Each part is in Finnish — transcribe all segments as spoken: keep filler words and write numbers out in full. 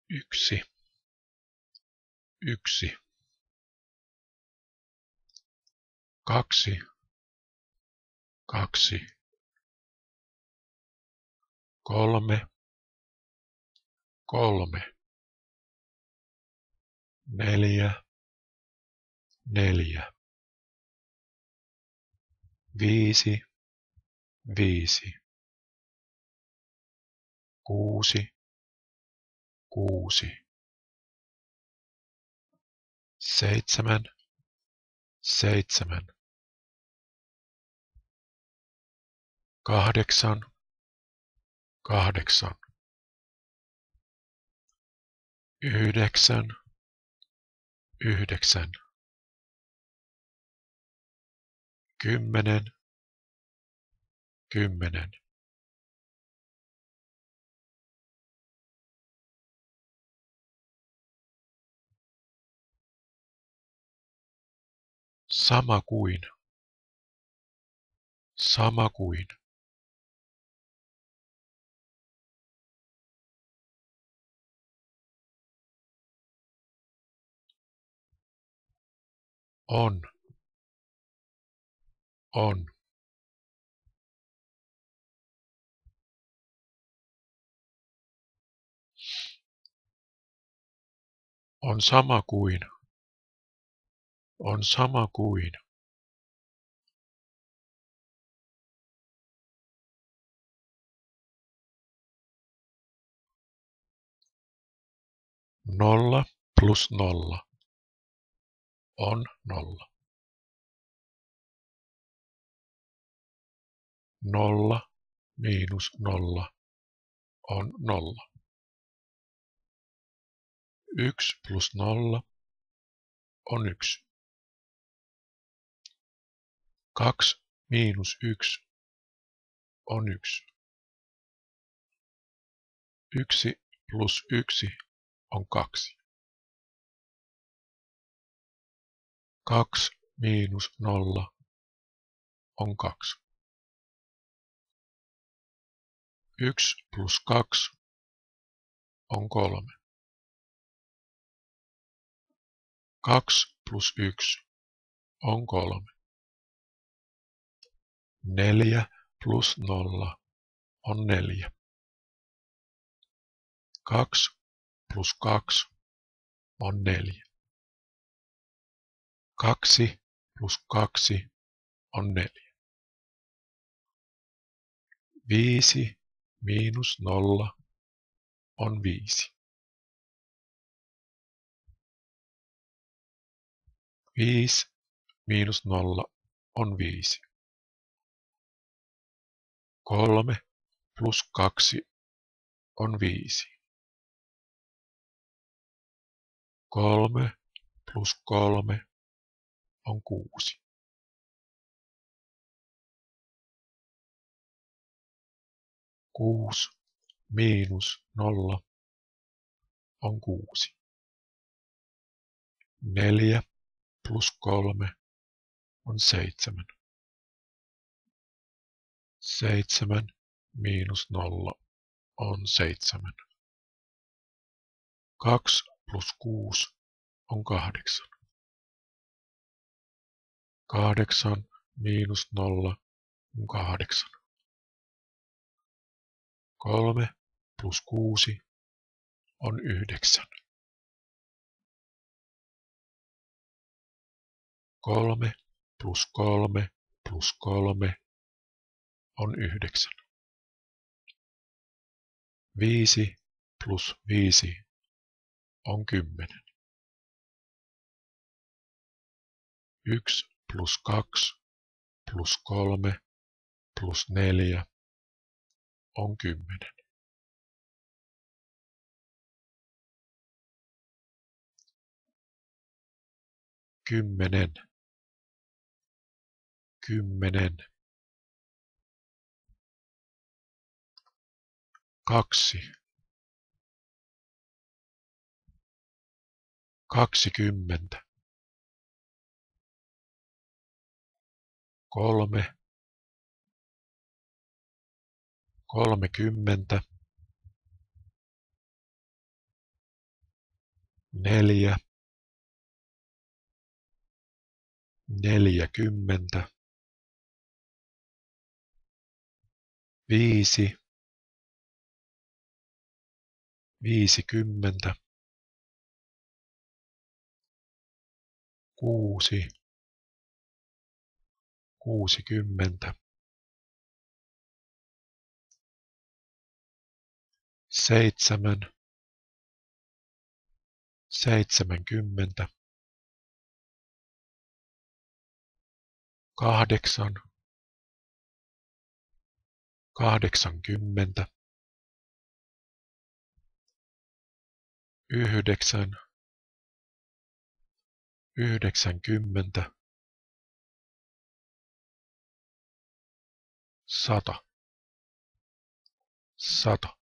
yksi, yksi, kaksi, kaksi, kolme, kolme, neljä, neljä, viisi, viisi, kuusi, kuusi, seitsemän, seitsemän, kahdeksan, kahdeksan, yhdeksän, yhdeksän, kymmenen, kymmenen. Sama kuin, sama kuin. On, on. On sama kuin, on sama kuin. Nolla plus nolla on nolla. Nolla miinus nolla on nolla. Yksi plus nolla on yksi. Kaksi miinus yksi on yksi. Yksi plus yksi on kaksi. Kaksi miinus nolla on kaksi. Yksi plus kaksi on kolme. Kaksi plus yksi on kolme. Neljä plus nolla on neljä. Kaksi plus kaksi on neljä. Kaksi plus kaksi on neljä. Viisi miinus nolla on viisi. Viisi miinus nolla on viisi. Kolme plus kaksi on viisi. Kolme plus kolme on kuusi. Kuusi miinus nolla on kuusi. Neljä plus kolme on seitsemän. Seitsemän miinus nolla on seitsemän. Kaksi plus kuusi on kahdeksan. Kahdeksan miinus nolla on kahdeksan. Kolme plus kuusi on yhdeksän. Kolme plus kolme plus kolme on yhdeksän. Viisi plus viisi on kymmenen. Yksi plus kaksi plus kolme plus neljä on kymmenen. Kymmenen. Kymmenen. Kaksi. Kaksikymmentä. Kolme. Kolmekymmentä. neljä, neljäkymmentä, viisi, viisikymmentä, kuusi, kuusikymmentä, seitsemän, seitsemänkymmentä, kahdeksan, kahdeksankymmentä, yhdeksän, yhdeksänkymmentä, sata, sata,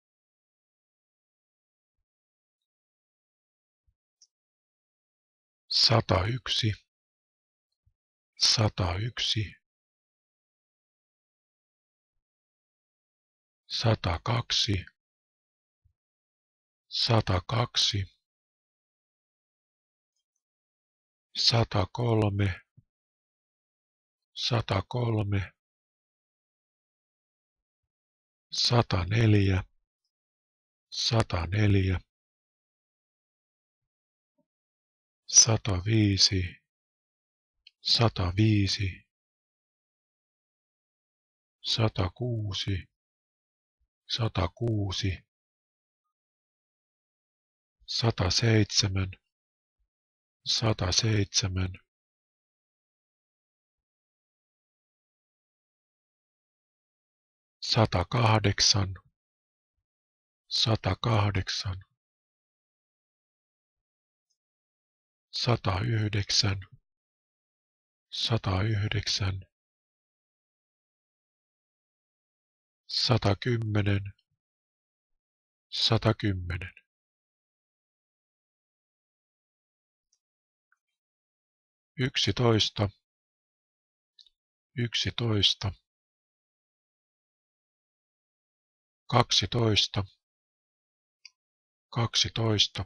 satayksi, satayksi, satakaksi, satakaksi, satakolme, satakolme, sataneljä, sataneljä, sataviisi, sataviisi, satakuusi, satakuusi, sataseitsemän, sataseitsemän, satakahdeksan, satakahdeksan, satayhdeksän, satayhdeksän, satakymmenen, satakymmenen, yksitoista, yksitoista, kaksitoista, kaksitoista,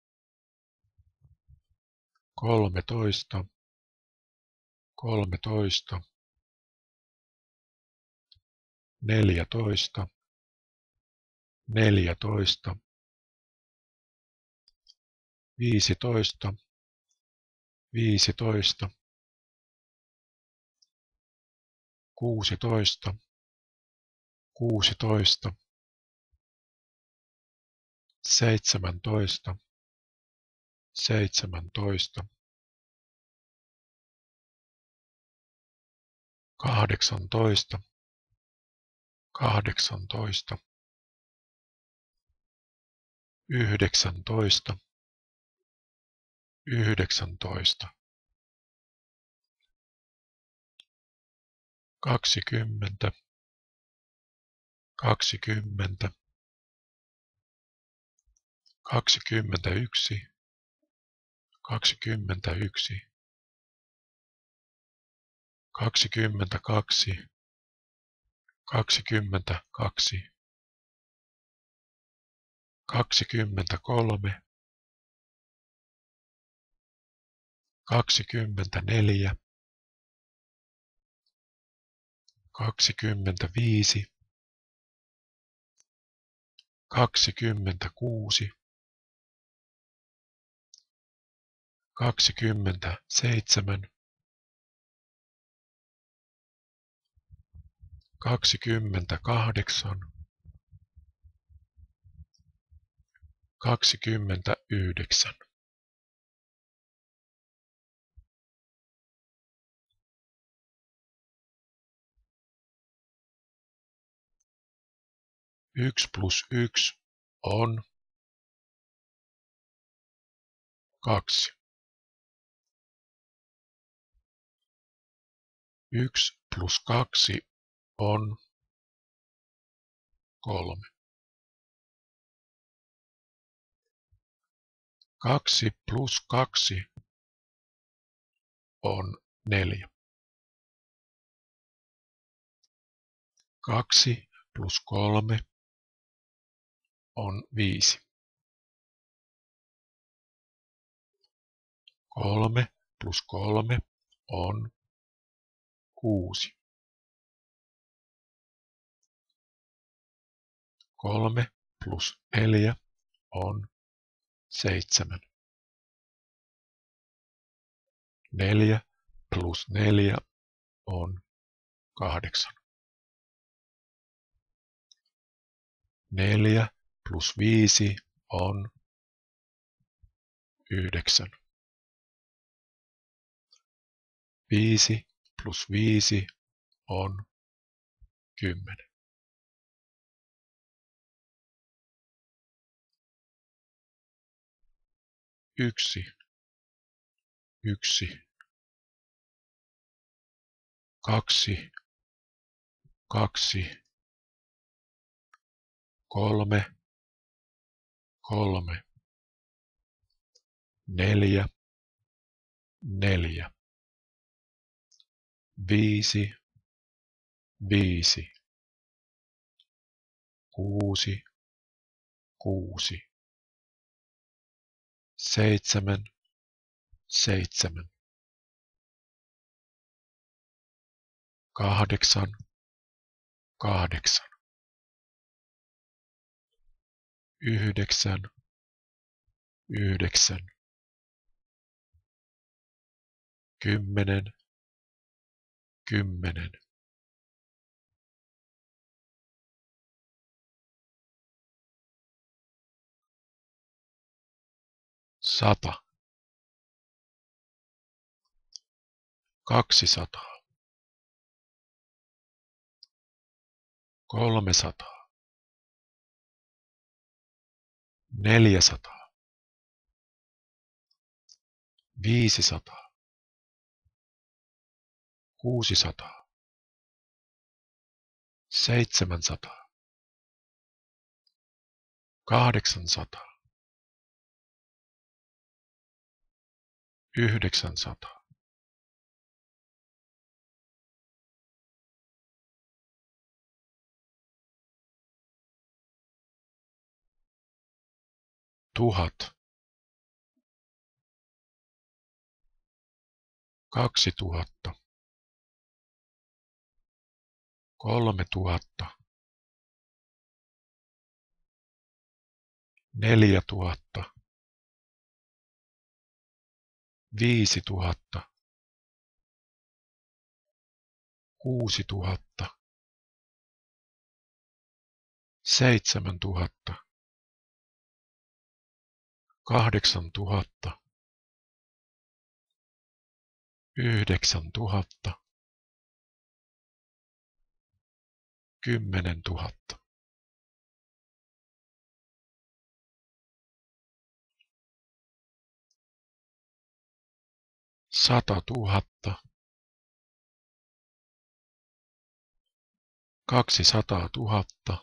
kolmetoista, kolmetoista, neljätoista, neljätoista, viisitoista, viisitoista, kuusitoista, kuusitoista, seitsemäntoista, seitsemäntoista, kahdeksantoista, kahdeksantoista, yhdeksäntoista, yhdeksäntoista, kaksikymmentä, kaksikymmentä, kaksikymmentäyksi, kaksikymmentäyksi, kaksikymmentäkaksi, kaksikymmentäkaksi, kaksikymmentäkolme, kaksikymmentäneljä, kaksikymmentäviisi, kaksikymmentäkuusi, kaksikymmentäseitsemän, kaksikymmentäkahdeksan, kaksikymmentäyhdeksän. Yksi plus yksi on kaksi. Yksi plus kaksi on kolme. Kaksi plus kaksi on neljä. Kaksi plus kolme on viisi. Kolme plus kolme on kuusi. Kolme plus neljä on seitsemän. Neljä plus neljä on kahdeksan. Neljä plus viisi on yhdeksän. Viisi plus viisi on kymmenen. Yksi. Yksi. Kaksi. Kaksi. Kolme. Kolme. Neljä. Neljä. Viisi. Viisi. Kuusi. Kuusi. Seitsemän. Seitsemän. Kahdeksan. Kahdeksan. Yhdeksän. Yhdeksän. Kymmenen. Kymmenen. Sata. Kaksisataa. Kolmesataa. Neljäsataa. Viisisataa. Kuusisataa. Seitsemänsataa. Kahdeksansataa. Yhdeksänsataa. Tuhat. Kaksi tuhatta. Kolme tuhatta. Neljä tuhatta. Viisi tuhatta. Kuusi tuhatta. Seitsemän tuhatta. Kahdeksan tuhatta. Yhdeksän tuhatta. Kymmenen tuhatta. Sata tuhatta. Kaksisataa tuhatta.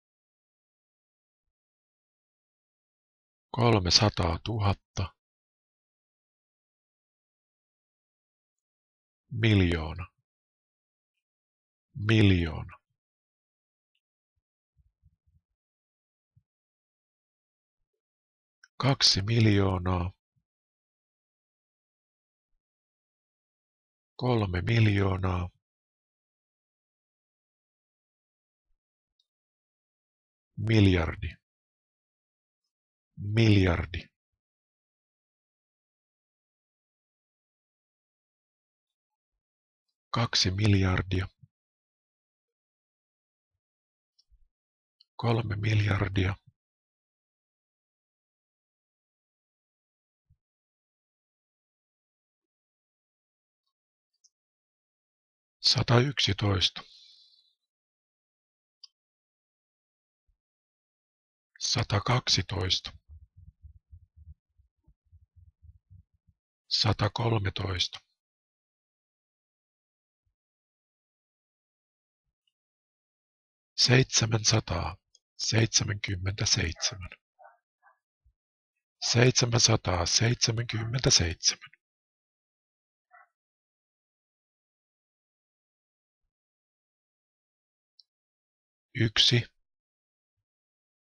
Kolmesataa tuhatta. Miljoona. Miljoona. Kaksi miljoonaa. Kolme miljoonaa. Miljardi. Miljardi. Kaksi miljardia. Kolme miljardia. Sata yksitoista. Sata kaksitoista. Sata kolmetoista. Seitsemänsataa seitsemänkymmentäseitsemän. Seitsemänsataa seitsemänkymmentäseitsemän. Yksi.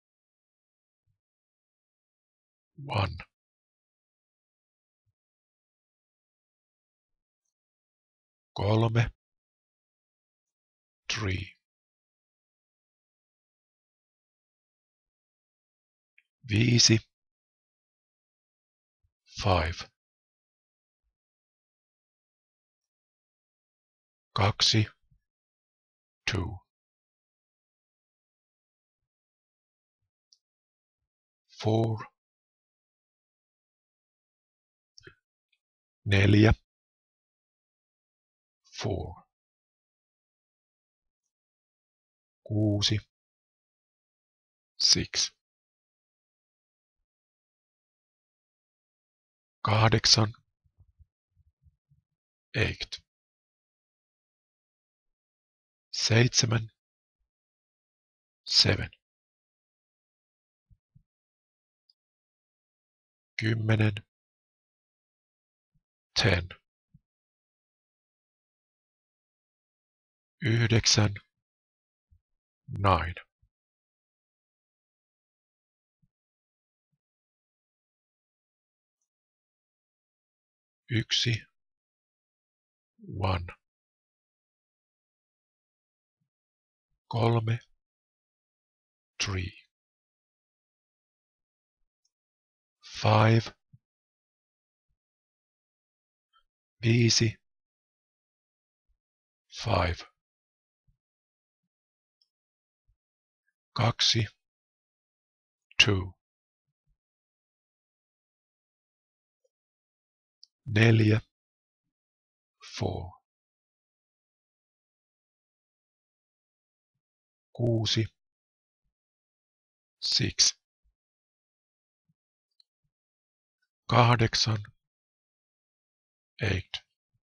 One. kolme, three. Viisi, five. Kaksi, two. Four, neljä, four. Kuusi, six. Kahdeksan, eight. Seitsemän, seven. Kymmenen, ten. Yhdeksän, nine. Yksi, one. Kolme, three. Five, viisi, five. Kaksi, two. Neljä, four. Kuusi, six. Kahdeksan, eight.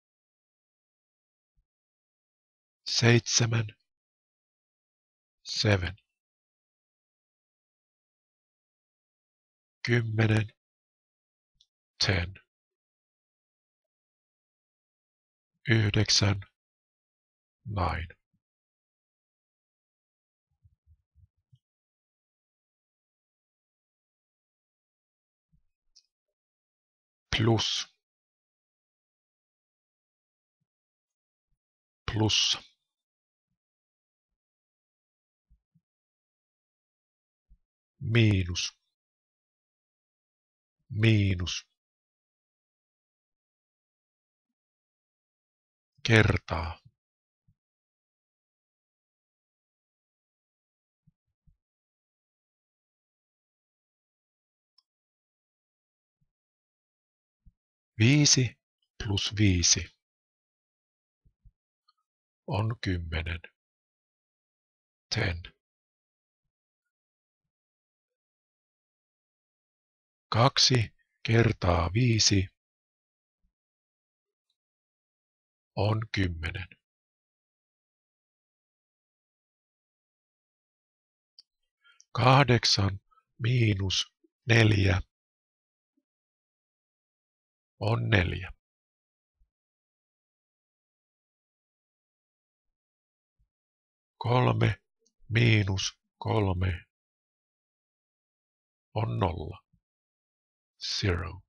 Seitsemän, seven. Kymmenen, ten. Yhdeksän, nine. Plus, plussa. Miinus, miinus. Kertaa. Viisi plus viisi on kymmenen. Ten. Kaksi kertaa viisi on kymmenen. Kahdeksan miinus neljä on neljä. Kolme miinus kolme on nolla. Zero.